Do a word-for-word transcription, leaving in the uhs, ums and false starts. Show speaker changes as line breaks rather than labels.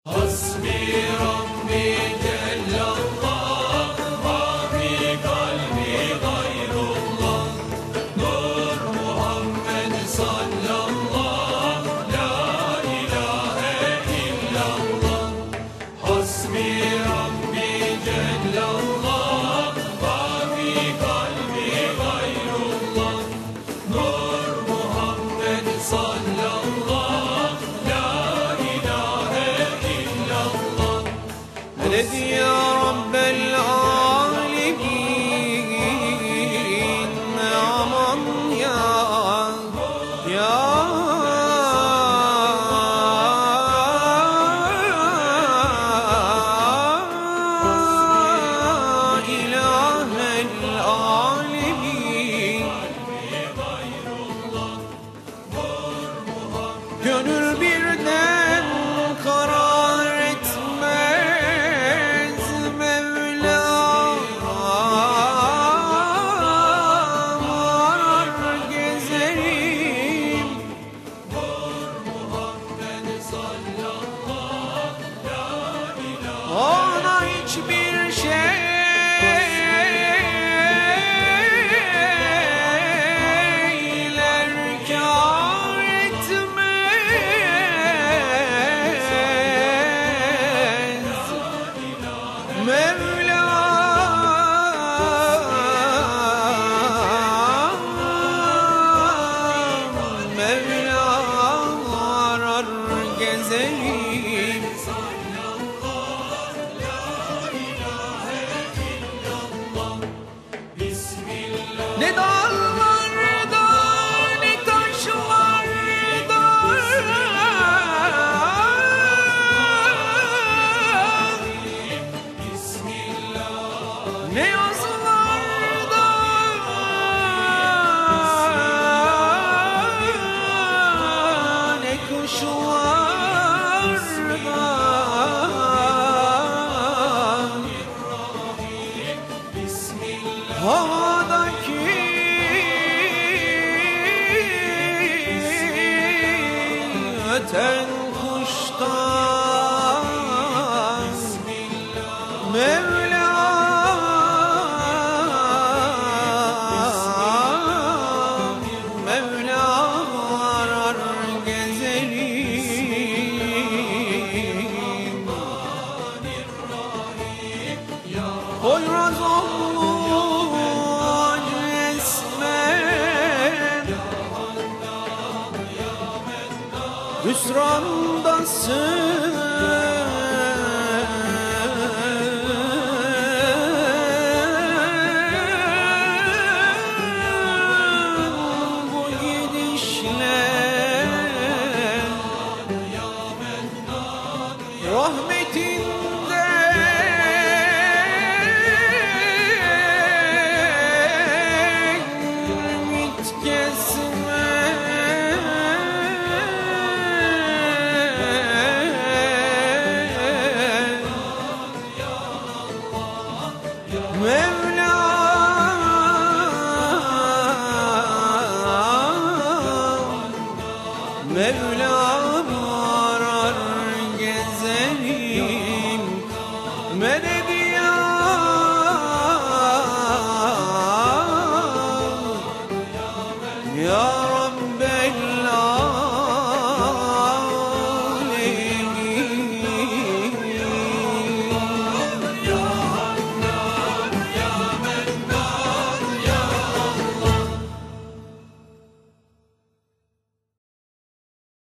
Hasbi Rabbi Cellallah, ma fi kalbi gayrullah. Nur Muhammed sallallah, la ilahe illallah. Hasbi Rabbi Cellallah, ma fi kalbi gayrullah. Nur Muhammed sallallah, la ilahe illallah.
Meled ya Rabbel alemin, aman ya ya ilahel alemin. Gönül birden karar etmez Mevla, arar gezerim. Ona hiçbir şeyler kâr etmez Mevla, Mevla arar gezerim. Ne dağlarda ne taşlarda, ne yazılarda, ne kuşlarda. Havadaki öten kuştan Mevla, Mevla arar gezerim. Poyraz olur esmer, hüsrandasın. Bu gidişle rahmetinden ümit kesme. Mevla, Mevla arar gezerim. Melek